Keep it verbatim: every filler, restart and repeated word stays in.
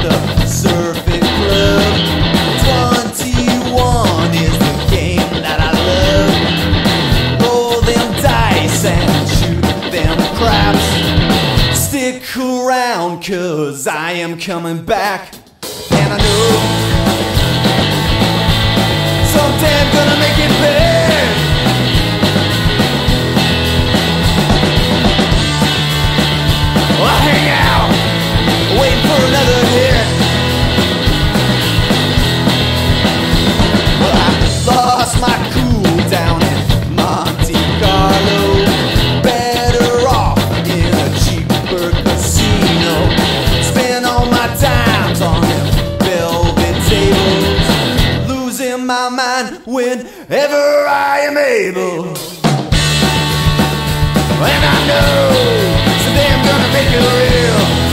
the Surfing Club. Twenty-one is the game that I love. Roll them dice and shoot them craps. Stick around, cause I am coming back. And I know someday I'm gonna make it big. I hang out, waiting for another hit. Well, I lost my cool down in Monte Carlo. Better off in a cheaper casino. Spend all my dimes on them velvet tables. Losing my mind whenever I am able. And I know someday I'm gonna make it real.